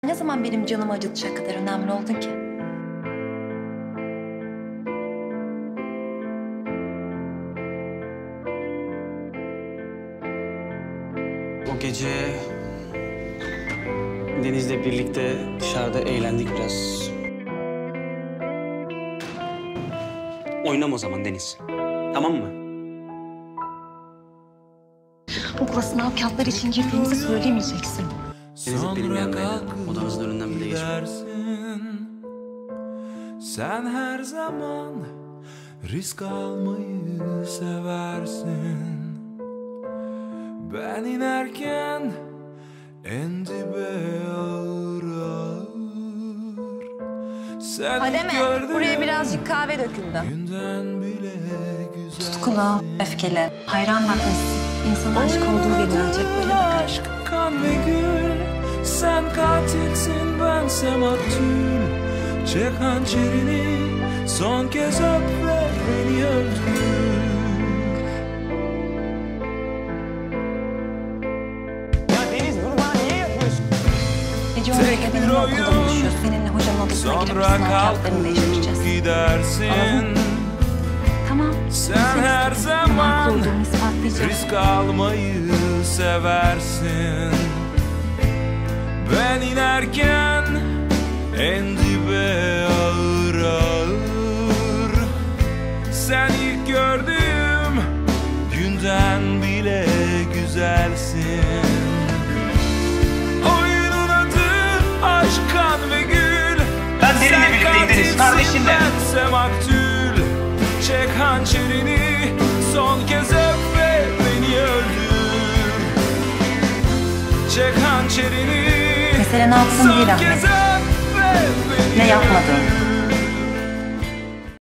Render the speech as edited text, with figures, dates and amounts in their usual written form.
Ne zaman benim canımı acıtacak kadar önemli oldun ki? O gece Deniz'le birlikte dışarıda eğlendik biraz. Oynama o zaman Deniz. Tamam mı? Okula sınav kağıtları için girdiğimizi söylemeyeceksin. Deniz hep benim yanımdaydı. Odanızın önünden bile geçmedi. Sen her zaman risk almayı seversin. Ben inerken en dibe ağır ağır. Sen Ademe, buraya birazcık kahve döküldü. günden bile güzel. Tutkulu, öfkeli, hayran bakmışsın. İnsan aşık olduğu belli ancak böyle bakar. Aşk, kan ve gül. Sen katilsin, bense maktul. Çek hançerini, son kez öp ve beni öldür. Gece 11'de benimle okulda buluşuyoruz. Seninle hocanın odasına girip sınav kağıtlarını değiştireceğiz. Gidersin. Tamam. Sen her zaman olduğunu ispatlayacağım. risk almayı seversin. Ben inerken en dibe ağır ağır. Sen ilk gördüğüm günden bile güzelsin. Oyunun adı aşk, kan ve gül. Ben Derin'le birlikteyim Deniz, kardeşinle. Bense maktul. Çek hançerini, son kez öp ve beni öldür. Çek hançerini, Mesele ne yaptın değil Ahmet. ne Ne yapmadın.